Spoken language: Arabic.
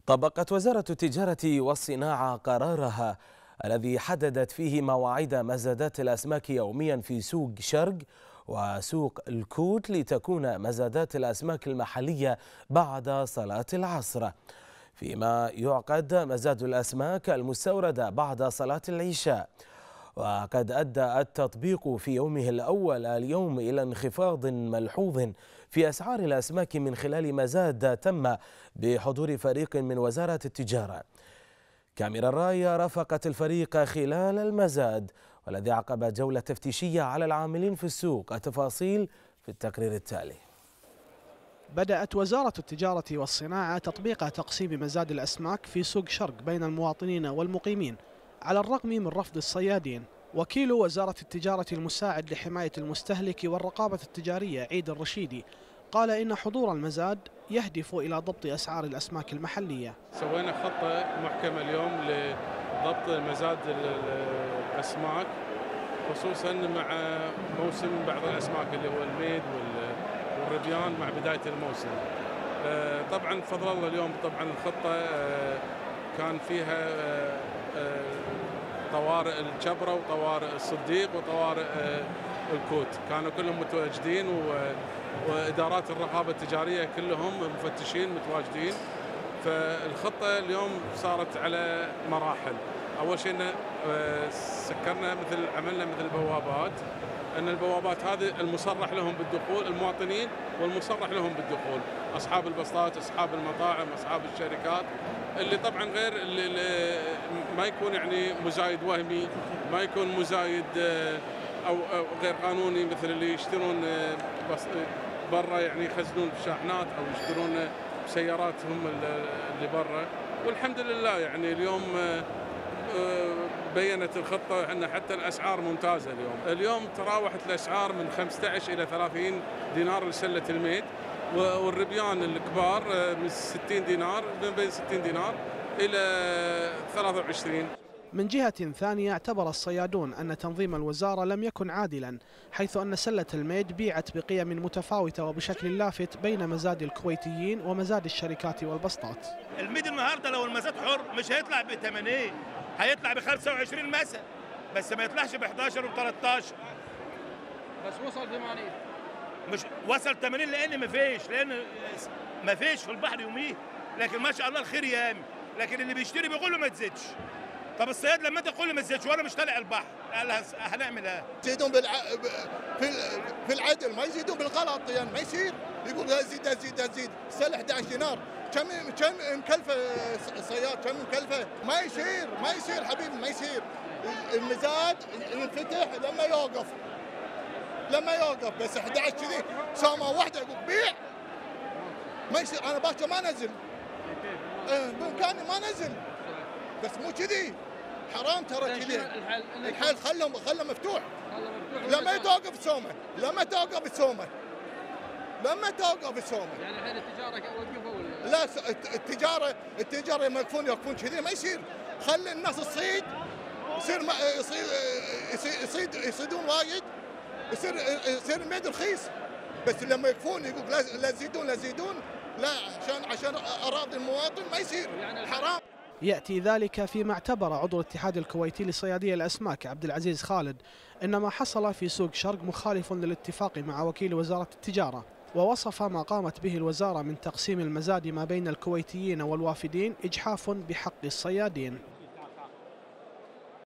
طبقت وزارة التجارة والصناعة قرارها الذي حددت فيه مواعيد مزادات الأسماك يوميا في سوق شرق وسوق الكوت لتكون مزادات الأسماك المحلية بعد صلاة العصر، فيما يعقد مزاد الأسماك المستوردة بعد صلاة العشاء. وقد أدى التطبيق في يومه الأول اليوم إلى انخفاض ملحوظ في أسعار الأسماك من خلال مزاد تم بحضور فريق من وزارة التجارة. كاميرا الراية رافقت الفريق خلال المزاد والذي عقب جولة تفتيشية على العاملين في السوق. التفاصيل في التقرير التالي. بدأت وزارة التجارة والصناعة تطبيق تقسيم مزاد الأسماك في سوق شرق بين المواطنين والمقيمين على الرغم من رفض الصيادين. وكيل وزارة التجارة المساعد لحماية المستهلك والرقابة التجارية عيد الرشيدي قال إن حضور المزاد يهدف إلى ضبط أسعار الأسماك المحلية. سوينا خطة محكمة اليوم لضبط مزاد الأسماك، خصوصا مع موسم بعض الأسماك اللي هو الميد والربيان مع بداية الموسم. طبعا بفضل الله اليوم طبعا الخطة كان فيها طوارئ الجبرة وطوارئ الصديق وطوارئ الكوت، كانوا كلهم متواجدين وإدارات الرقابة التجارية كلهم مفتشين متواجدين. فالخطة اليوم صارت على مراحل. أول شيء سكرنا عملنا مثل بوابات، أن البوابات هذه المصرح لهم بالدخول المواطنين والمصرح لهم بالدخول أصحاب البسطات، أصحاب المطاعم، أصحاب الشركات، اللي طبعا غير اللي ما يكون يعني مزايد وهمي، ما يكون مزايد أو غير قانوني، مثل اللي يشترون برا يعني يخزنون بشاحنات أو يشترون بسياراتهم اللي برا. والحمد لله يعني اليوم بينت الخطة أن حتى الأسعار ممتازة اليوم تراوحت الأسعار من 15 إلى 30 دينار لسلة الميد، والربيان الكبار من 60 دينار، من بين 60 دينار إلى 23. من جهة ثانية اعتبر الصيادون أن تنظيم الوزارة لم يكن عادلا، حيث أن سلة الميد بيعت بقيم متفاوتة وبشكل لافت بين مزاد الكويتيين ومزاد الشركات والبسطات. الميد النهارده لو المزاد حر مش هيطلع ب 80، هيطلع ب 25 مثلا، بس ما يطلعش ب 11 و 13. بس وصل 80، مش وصل 80 لان ما فيش في البحر يوميه، لكن ما شاء الله الخير يامي، لكن اللي بيشتري بيقول له ما تزيدش. طب الصياد لما انت تقول له ما تزيدش وانا مش طالع البحر، هنعمل ايه؟ يزيدون في العدل، ما يزيدون بالغلط، يعني ما يصير يقول ازيد السلة 11 دينار، كم مكلفه الصياد، كم مكلفه؟ ما يصير حبيبي، ما يصير. المزاد ينفتح لما يوقف بس 11 كذي سامه واحده يقول بيع، ما يصير. انا باكر ما نزل بامكاني ما نزل، بس مو كذي، حرام ترى كذي. الحل خله مفتوح لما توقف السومه، لما توقف السومه. يعني الحين التجاره وقفوا ولا لا؟ التجاره لما يوقفون كذي ما يصير. خلي الناس تصيد، يصيدون وايد، يصير الميد رخيص، بس لما يوقفون يقول لا تزيدون، لا عشان اراضي المواطن ما يصير، يعني حرام. يأتي ذلك فيما اعتبر عضو الاتحاد الكويتي لصيادية الأسماك عبد العزيز خالد إن ما حصل في سوق شرق مخالف للاتفاق مع وكيل وزارة التجارة، ووصف ما قامت به الوزارة من تقسيم المزاد ما بين الكويتيين والوافدين إجحاف بحق الصيادين.